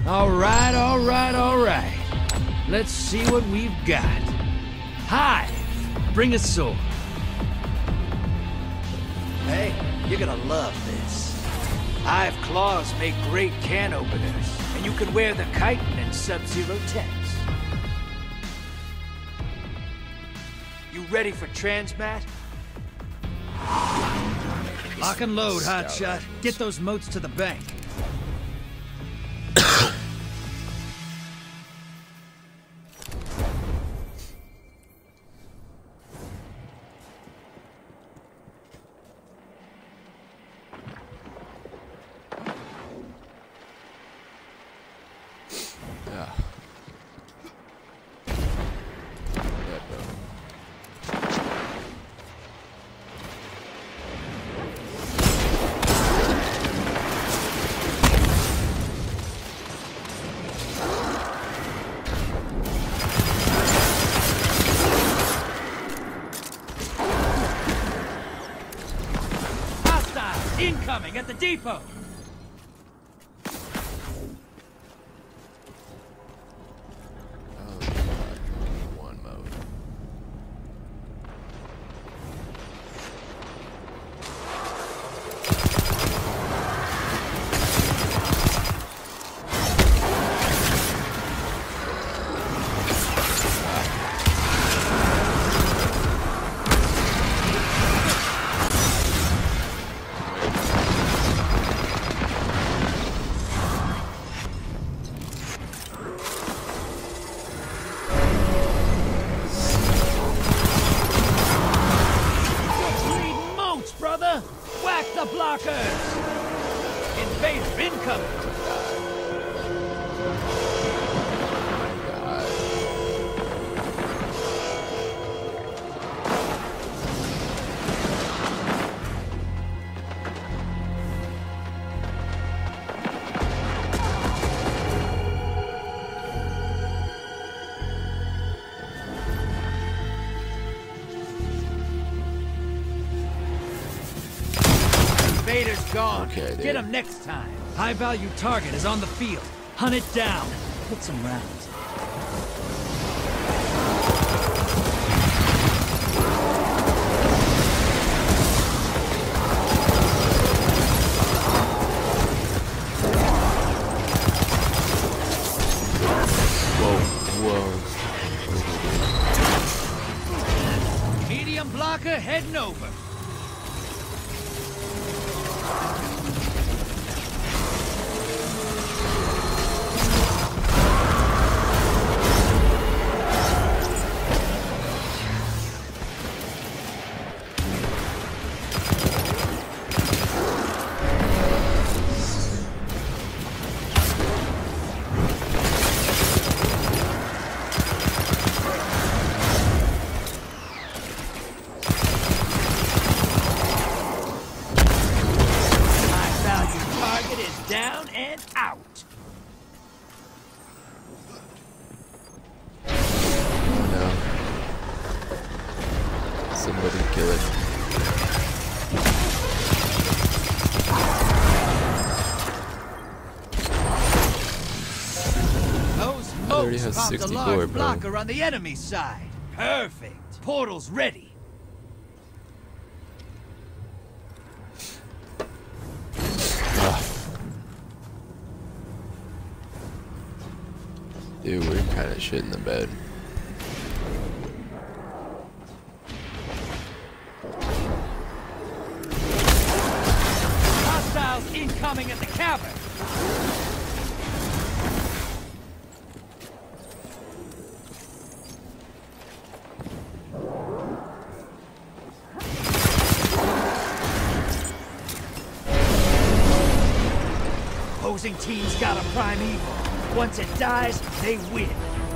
All right, all right, all right. Let's see what we've got. Hive, bring a sword. Hey, you're gonna love this. Hive claws make great can openers, and you can wear the chitin and Sub-Zero techs. You ready for transmat? Lock and load, hotshot. Get those motes to the bank. Incoming at the depot! One mode. Whack the blockers! Invader incoming! Invader's gone. Okay, get him next time. High-value target is on the field. Hunt it down. Put some rounds. Whoa. Medium blocker heading over. Down and out. Oh no. Somebody kill it. Those already motes has popped a 64, large bro. blocker on the enemy side. Perfect. Portal's ready. Dude, we're kind of shit in the bed. Hostiles incoming at the cavern. Opposing team's got a primeval. Once it dies, they win.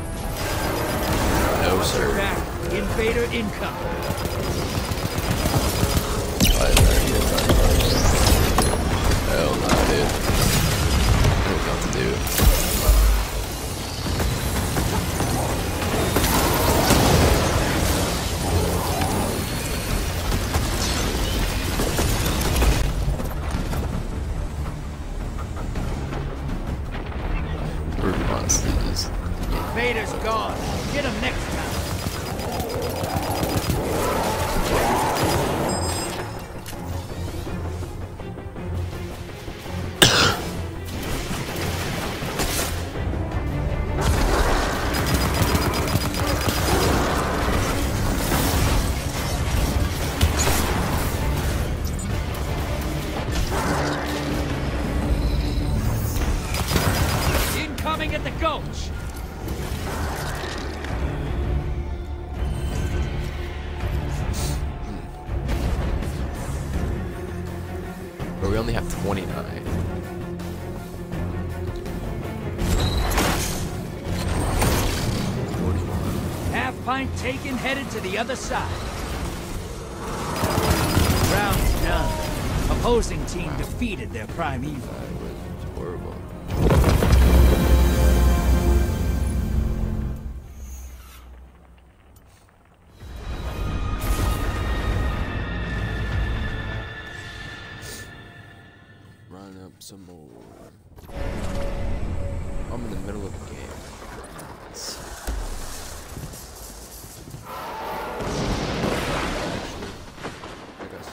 No, sir. Back. Invader incoming. Hell no, dude. I don't know what to do. gone. Get him next time. Incoming at the gulch. But we only have 29. Half pint taken, headed to the other side. Round's done. Opposing team defeated their primeval. That was horrible. Run up some more. I'm in the middle of the game. I guess.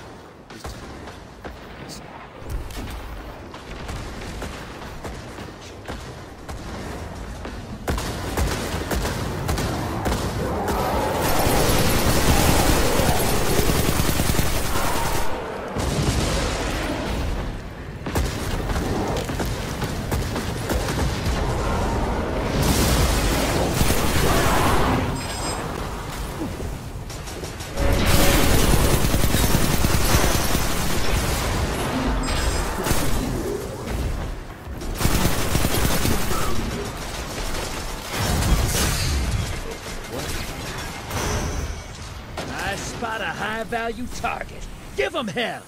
I spot a high-value target. Give him hell!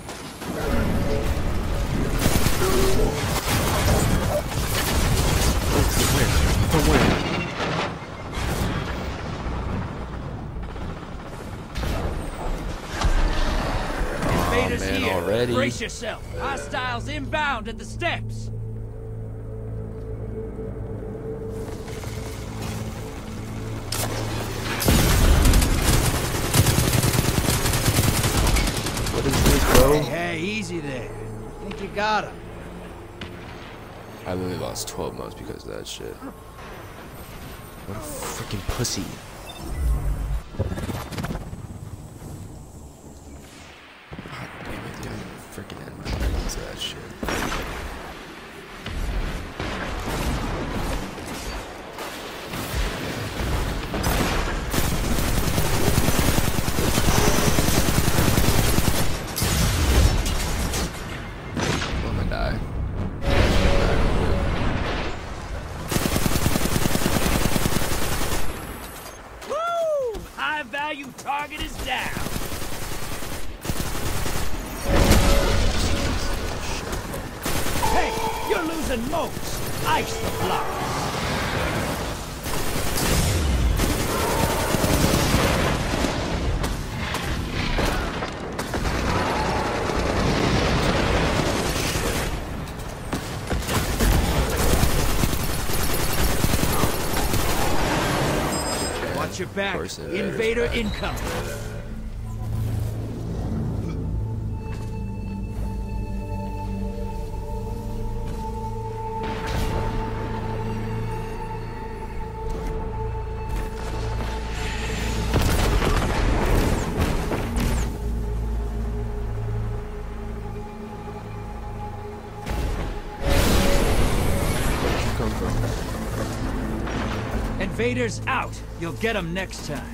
Invaders man, here. already? Brace yourself. Hostiles inbound at the steps. What is this, bro? Hey, easy there. Think you got him. I literally lost 12 modes because of that shit. What a freaking pussy. God damn it, dude. I freaking end my life because of that shit. I'm gonna die. Woo! High-value target is down. Hey, you're losing motes. Ice the block. Watch your back. Invader incoming. Come from? Invaders out. You'll get them next time.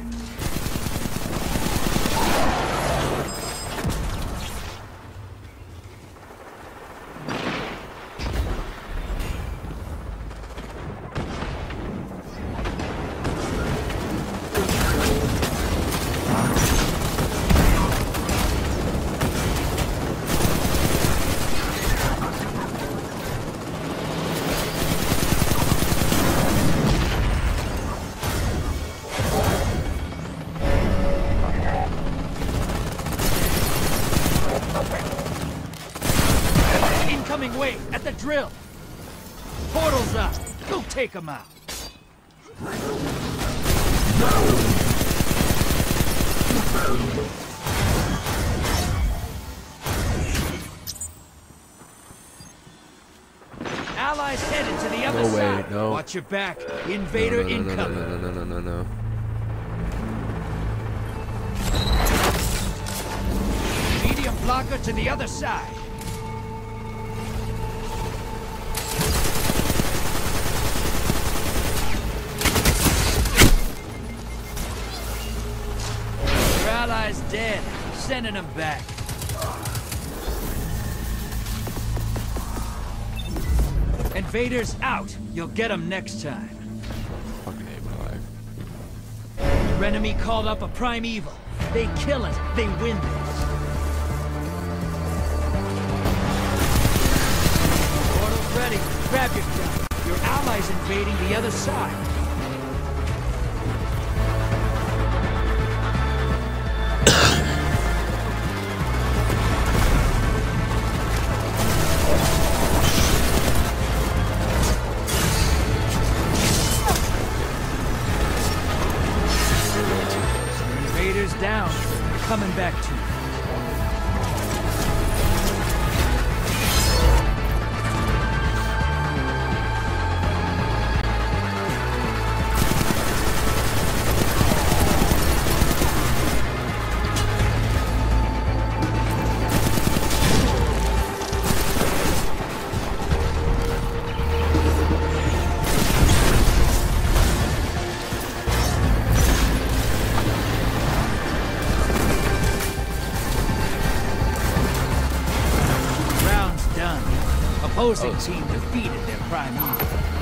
Incoming wave at the drill. Portal's up. Go take them out. Allies headed to the other No way, side. no. Watch your back. Invader incoming. No. Medium blocker to the other side. Your ally's dead. Sending him back. Invaders out. You'll get them next time. Fucking hate my life. Your enemy called up a primeval. They kill it. They win this. Portal's ready. Grab your gun. Your allies invading the other side. Invaders down. Coming back to you. Opposing team defeated their primeval.